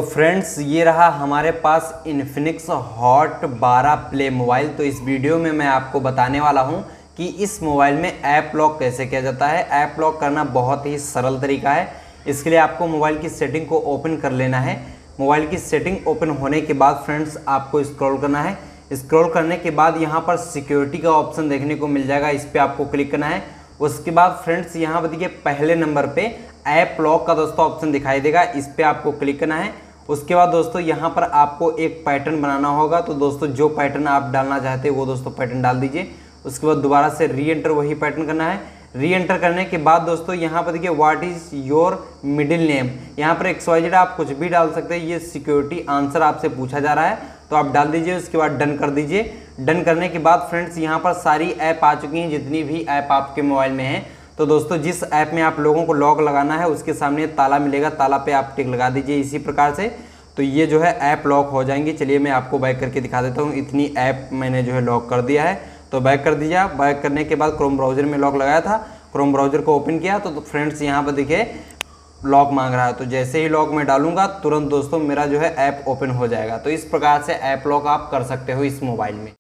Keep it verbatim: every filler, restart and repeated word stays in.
Friends ये रहा हमारे पास इन्फिनिक्स हॉट बारह प्ले मोबाइल। तो इस वीडियो में मैं आपको बताने वाला हूं कि इस मोबाइल में ऐप लॉक कैसे किया जाता है। ऐप लॉक करना बहुत ही सरल तरीका है। इसके लिए आपको मोबाइल की सेटिंग को ओपन कर लेना है। मोबाइल की सेटिंग ओपन होने के बाद फ्रेंड्स आपको स्क्रॉल करना है। स्क्रॉल करने के बाद यहाँ पर सिक्योरिटी का ऑप्शन देखने को मिल जाएगा, इस पर आपको क्लिक करना है। उसके बाद फ्रेंड्स यहाँ पर देखिए पहले नंबर पे ऐप लॉक का दोस्तों ऑप्शन दिखाई देगा, इस पर आपको क्लिक करना है। उसके बाद दोस्तों यहाँ पर आपको एक पैटर्न बनाना होगा। तो दोस्तों जो पैटर्न आप डालना चाहते हैं वो दोस्तों पैटर्न डाल दीजिए। उसके बाद दोबारा से री एंटर वही पैटर्न करना है। री एंटर करने के बाद दोस्तों यहाँ पर देखिए what is your middle name, यहाँ पर एक्स वाई जेड आप कुछ भी डाल सकते हैं। ये सिक्योरिटी आंसर आपसे पूछा जा रहा है तो आप डाल दीजिए। उसके बाद डन कर दीजिए। डन करने के बाद फ्रेंड्स यहाँ पर सारी ऐप आ चुकी हैं, जितनी भी ऐप आपके मोबाइल में हैं। तो दोस्तों जिस ऐप में आप लोगों को लॉक लगाना है उसके सामने ताला मिलेगा, ताला पे आप टिक लगा दीजिए इसी प्रकार से। तो ये जो है ऐप लॉक हो जाएंगी। चलिए मैं आपको बैक करके दिखा देता हूँ। इतनी ऐप मैंने जो है लॉक कर दिया है। तो बैक कर दीजिए। बैक करने के बाद क्रोम ब्राउजर में लॉक लगाया था, क्रोम ब्राउजर को ओपन किया तो, तो फ्रेंड्स यहाँ पर देखिए लॉक मांग रहा है। तो जैसे ही लॉक मैं डालूंगा तुरंत दोस्तों मेरा जो है ऐप ओपन हो जाएगा। तो इस प्रकार से ऐप लॉक आप कर सकते हो इस मोबाइल में।